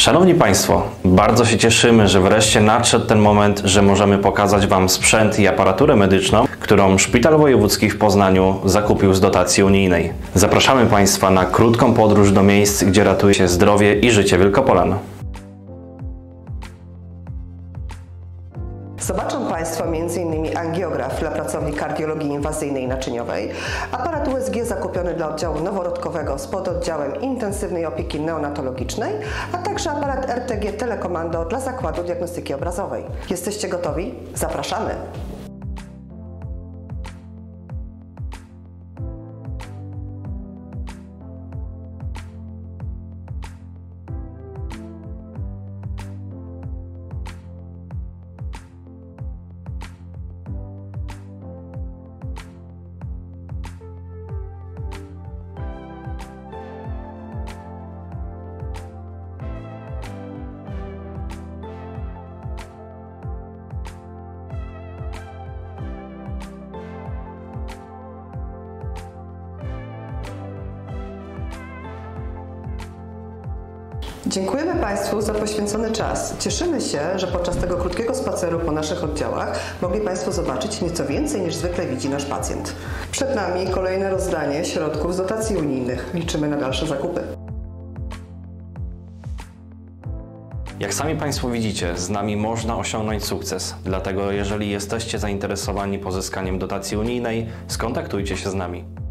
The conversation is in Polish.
Szanowni Państwo, bardzo się cieszymy, że wreszcie nadszedł ten moment, że możemy pokazać Wam sprzęt i aparaturę medyczną, którą Szpital Wojewódzki w Poznaniu zakupił z dotacji unijnej. Zapraszamy Państwa na krótką podróż do miejsc, gdzie ratuje się zdrowie i życie Wielkopolan. Zobaczą Państwo m.in. angiograf dla pracowni kardiologii inwazyjnej i naczyniowej, aparat USG zakupiony dla oddziału noworodkowego z pododdziałem intensywnej opieki neonatologicznej, a także aparat RTG telekomando dla Zakładu Diagnostyki Obrazowej. Jesteście gotowi? Zapraszamy! Dziękujemy Państwu za poświęcony czas. Cieszymy się, że podczas tego krótkiego spaceru po naszych oddziałach mogli Państwo zobaczyć nieco więcej niż zwykle widzi nasz pacjent. Przed nami kolejne rozdanie środków z dotacji unijnych. Liczymy na dalsze zakupy. Jak sami Państwo widzicie, z nami można osiągnąć sukces. Dlatego jeżeli jesteście zainteresowani pozyskaniem dotacji unijnej, skontaktujcie się z nami.